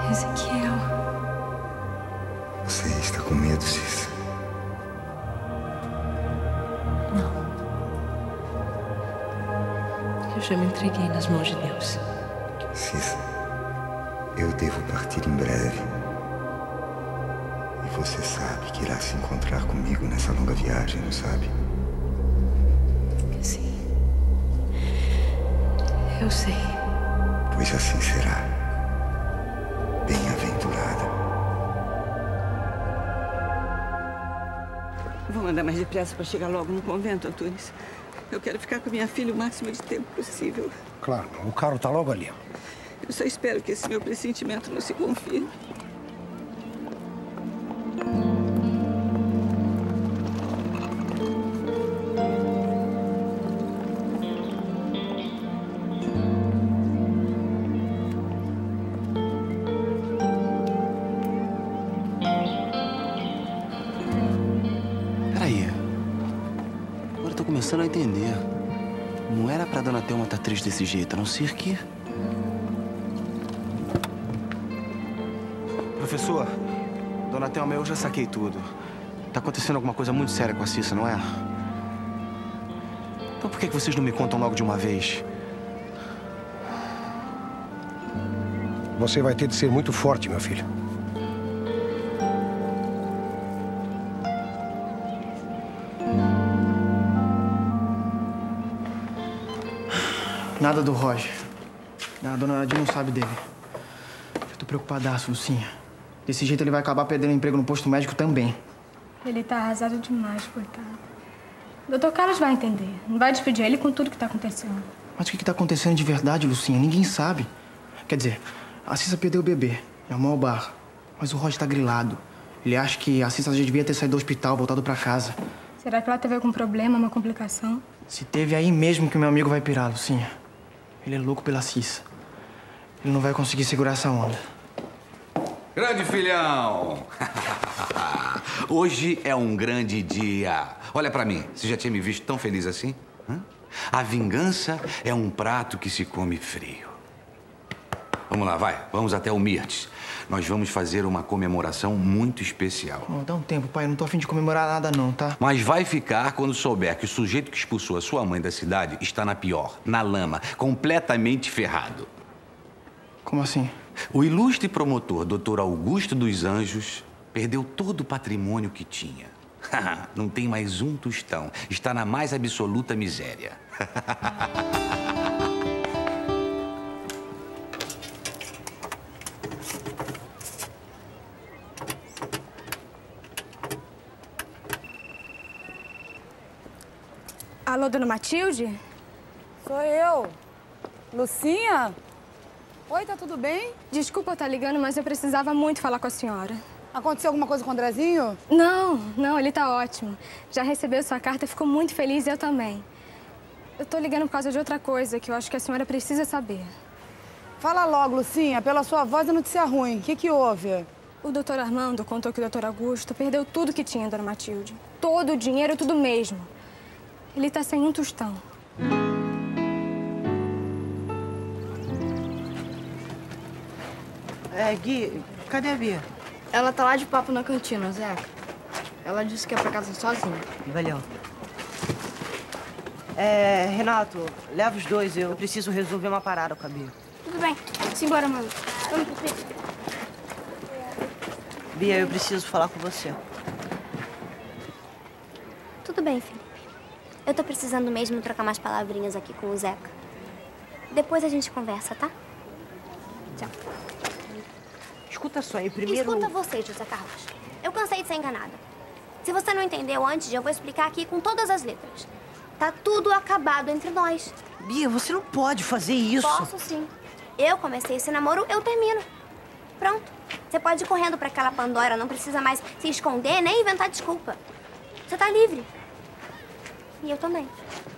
Ezequiel. Você está com medo, Cissa? Não. Eu já me entreguei nas mãos de Deus. Cissa, eu devo partir em breve. E você sabe que irá se encontrar comigo nessa longa viagem, não sabe? Sim. Eu sei. Pois assim será. Bem-aventurada. Vou mandar mais depressa para chegar logo no convento, Antunes. Eu quero ficar com minha filha o máximo de tempo possível. Claro, o carro tá logo ali. Eu só espero que esse meu pressentimento não se confirme. Agora eu tô começando a entender. Não era pra Dona Thelma estar triste desse jeito, a não ser que... Professor, Dona Thelma, eu já saquei tudo. Tá acontecendo alguma coisa muito séria com a Cissa, não é? Então por que vocês não me contam logo de uma vez? Você vai ter de ser muito forte, meu filho. Nada do Roger. A dona Nadia não sabe dele. Eu tô preocupadaço, Lucinha. Desse jeito ele vai acabar perdendo emprego no posto médico também. Ele tá arrasado demais, coitado. O Dr. Carlos vai entender. Não vai despedir ele com tudo que tá acontecendo. Mas o que tá acontecendo de verdade, Lucinha? Ninguém sabe. Quer dizer, a Cissa perdeu o bebê. É o mau bar. Mas o Roger tá grilado. Ele acha que a Cissa já devia ter saído do hospital, voltado pra casa. Será que ela teve algum problema, uma complicação? Se teve, aí mesmo que o meu amigo vai pirar, Lucinha. Ele é louco pela Cissa. Ele não vai conseguir segurar essa onda. Grande filhão! Hoje é um grande dia. Olha pra mim, você já tinha me visto tão feliz assim? Hã? A vingança é um prato que se come frio. Vamos lá, vai. Vamos até o Mirtes. Nós vamos fazer uma comemoração muito especial. Oh, dá um tempo, pai. Eu não tô a fim de comemorar nada, não, tá? Mas vai ficar quando souber que o sujeito que expulsou a sua mãe da cidade está na pior, na lama, completamente ferrado. Como assim? O ilustre promotor, Dr. Augusto dos Anjos, perdeu todo o patrimônio que tinha. Não tem mais um tostão. Está na mais absoluta miséria. Alô, dona Matilde? Sou eu. Lucinha? Oi, tá tudo bem? Desculpa eu estar ligando, mas eu precisava muito falar com a senhora. Aconteceu alguma coisa com o Andrezinho? Não, ele tá ótimo. Já recebeu sua carta, ficou muito feliz e eu também. Eu tô ligando por causa de outra coisa que eu acho que a senhora precisa saber. Fala logo, Lucinha. Pela sua voz é notícia ruim. O que houve? O doutor Armando contou que o doutor Augusto perdeu tudo que tinha, dona Matilde. Todo o dinheiro, tudo mesmo. Ele tá sem um tostão. Gui, cadê a Bia? Ela tá lá de papo na cantina, Zeca. Ela disse que é pra casa sozinha. Valeu. Renato, leva os dois. Eu preciso resolver uma parada com a Bia. Tudo bem. Simbora, mano. Vamos pro Pedro. Bia, eu preciso falar com você. Tudo bem, Felipe. Eu tô precisando mesmo trocar umas palavrinhas aqui com o Zeca. Depois a gente conversa, tá? Tchau. Escuta só aí, primeiro... Escuta você, José Carlos. Eu cansei de ser enganada. Se você não entendeu antes, eu vou explicar aqui com todas as letras. Tá tudo acabado entre nós. Bia, você não pode fazer isso. Posso sim. Eu comecei esse namoro, eu termino. Pronto. Você pode ir correndo pra aquela Pandora, não precisa mais se esconder nem inventar desculpa. Você tá livre. E eu também.